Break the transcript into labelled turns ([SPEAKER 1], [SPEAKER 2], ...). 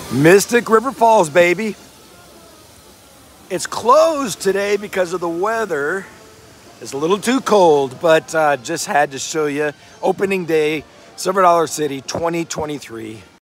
[SPEAKER 1] Mystic River Falls, baby. It's closed today because of the weather. It's a little too cold, but just had to show you. Opening day, Silver Dollar City 2023.